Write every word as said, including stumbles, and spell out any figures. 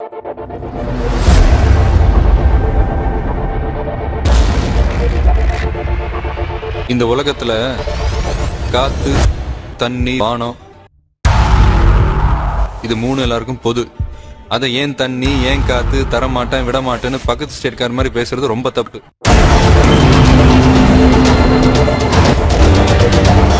இந்த உலகத்துல காத்து, தண்ணி, வானம் இது மூணு எல்லாருக்கும் பொது. அதை ஏன் தண்ணி, ஏன் காத்து தரமாட்டேன், விட மாட்டேன்னு பக்கத்து ஸ்டேட்கார மாதிரி பேசுறது ரொம்ப தப்பு.